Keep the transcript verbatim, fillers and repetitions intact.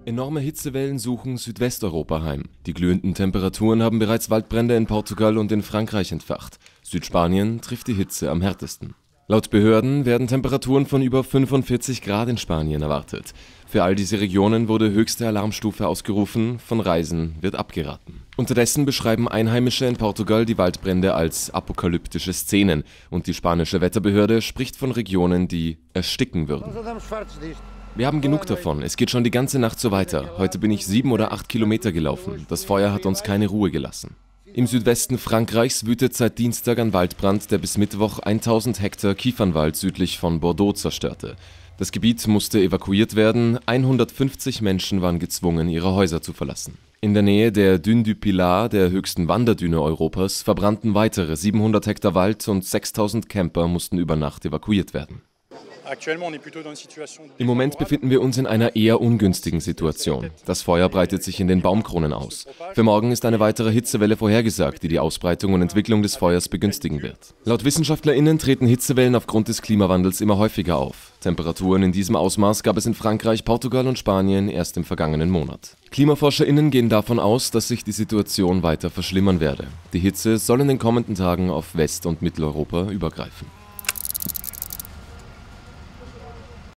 Enorme Hitzewellen suchen Südwesteuropa heim. Die glühenden Temperaturen haben bereits Waldbrände in Portugal und in Frankreich entfacht. Südspanien trifft die Hitze am härtesten. Laut Behörden werden Temperaturen von über fünfundvierzig Grad in Spanien erwartet. Für all diese Regionen wurde höchste Alarmstufe ausgerufen, von Reisen wird abgeraten. Unterdessen beschreiben Einheimische in Portugal die Waldbrände als apokalyptische Szenen und die spanische Wetterbehörde spricht von Regionen, die ersticken würden. Wir haben genug davon, es geht schon die ganze Nacht so weiter. Heute bin ich sieben oder acht Kilometer gelaufen. Das Feuer hat uns keine Ruhe gelassen. Im Südwesten Frankreichs wütet seit Dienstag ein Waldbrand, der bis Mittwoch tausend Hektar Kiefernwald südlich von Bordeaux zerstörte. Das Gebiet musste evakuiert werden, hundertfünfzig Menschen waren gezwungen, ihre Häuser zu verlassen. In der Nähe der Dune du Pilat, der höchsten Wanderdüne Europas, verbrannten weitere siebenhundert Hektar Wald und sechstausend Camper mussten über Nacht evakuiert werden. Im Moment befinden wir uns in einer eher ungünstigen Situation. Das Feuer breitet sich in den Baumkronen aus. Für morgen ist eine weitere Hitzewelle vorhergesagt, die die Ausbreitung und Entwicklung des Feuers begünstigen wird. Laut WissenschaftlerInnen treten Hitzewellen aufgrund des Klimawandels immer häufiger auf. Temperaturen in diesem Ausmaß gab es in Frankreich, Portugal und Spanien erst im vergangenen Monat. KlimaforscherInnen gehen davon aus, dass sich die Situation weiter verschlimmern werde. Die Hitze soll in den kommenden Tagen auf West- und Mitteleuropa übergreifen.